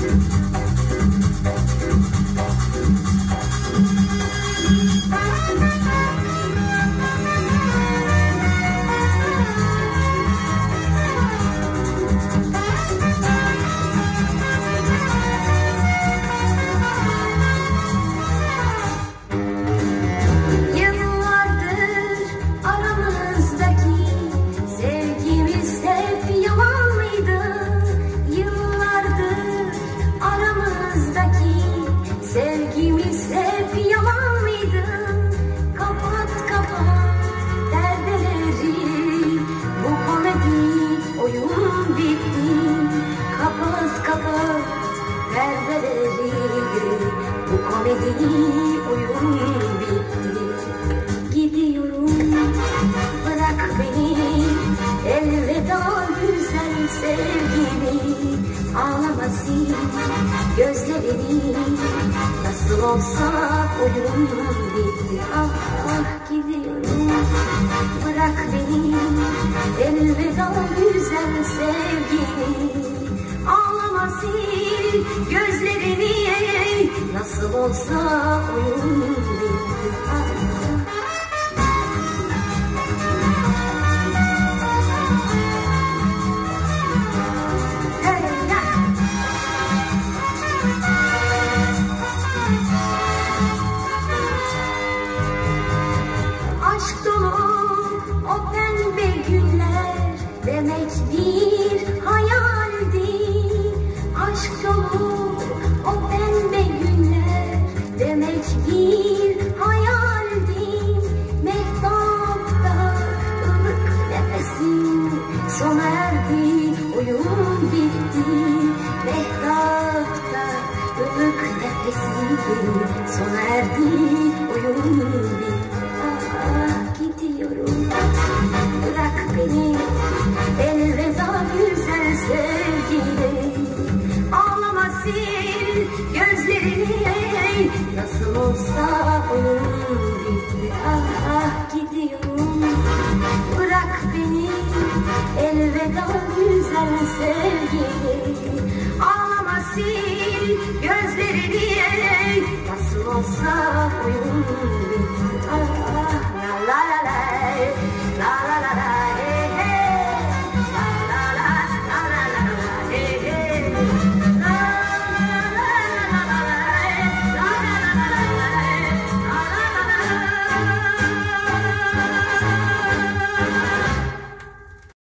Sevgimiz hep yalan mıydı? Kapat kapat perdeleri, bu komedi oyun bitti. Kapat kapat perdeleri, bu komedi oyun bitti. Gidiyorum, bırak beni, elveda güzel sevgili. Ağlama sil gözlerini, nasıl olsa oyun bitti. Ah ah gidiyorum, bırak beni, elveda güzel sevgili. Ağlama sil gözlerini, nasıl olsa oyun bitti. Ah, ah. Aşk dolu o pembe günler demek bir hayaldi. Aşk dolu o pembe günler demek bir hayaldi. Mehtapta ılık nefesin sona erdi, oyun bitti. Mehtapta ılık nefesin sona erdi, oyun bitti. Gidiyorum, bırak beni, elveda güzel sevgili. Ağlama sil gözlerini, nasıl olsa oyun bitti. Ah ah gidiyorum, bırak beni, elveda güzel sevgili. Ağlama sil gözlerini, nasıl olsa oyun bitti. Ah.